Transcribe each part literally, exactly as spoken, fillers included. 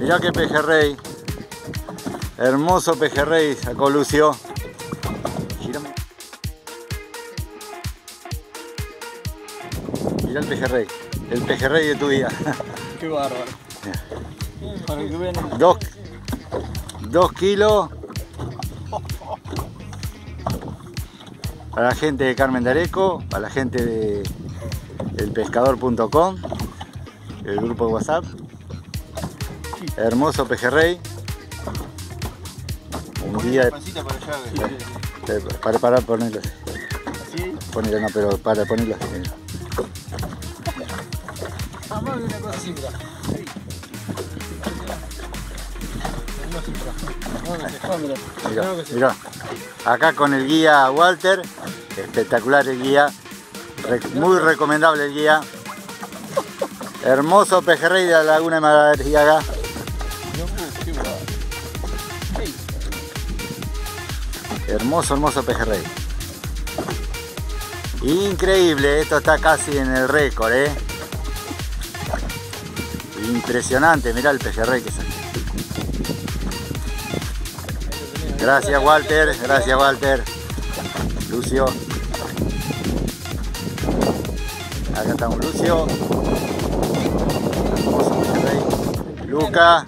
Mirá qué pejerrey. Hermoso pejerrey sacó Lucio. Girame. Mirá el pejerrey. El pejerrey de tu día. Qué bárbaro. Para que vean. Dos, dos kilos. Para la gente de Carmen de Areco, para la gente de el pescador punto com, el grupo de WhatsApp. Hermoso pejerrey. Un día de... para, para, para ponerlo así. ¿Sí? Ponerlo, no, pero para ponerlo así. Vamos a ver una cosa así, mira. Mirá, mirá. Acá con el guía Walter, espectacular el guía, muy recomendable el guía. Hermoso pejerrey de la laguna de Madariaga. Hermoso, hermoso pejerrey. Increíble, esto está casi en el récord, ¿eh? Impresionante, mirá el pejerrey que salió. Gracias Walter, gracias Walter. Lucio. Acá estamos Lucio. Hermoso pejerrey. Luca.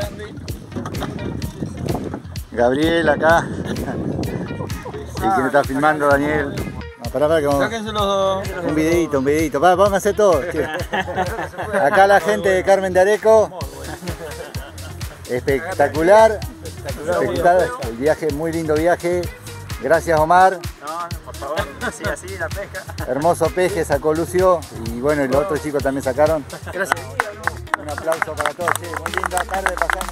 Gabriel acá. ¿Y quién está filmando? Daniel. No, pará, pará, que vamos. Sáquense los dos. Un videito, un videito. Va, vamos a hacer todo. Acá la gente de Carmen de Areco. Espectacular. Espectacular. El viaje, muy lindo viaje. Gracias Omar. No, por favor, así, así la pesca. Hermoso peje sacó Lucio. Y bueno, y los otros chicos también sacaron. Gracias. Un aplauso para todos. Sí, muy linda tarde pasamos.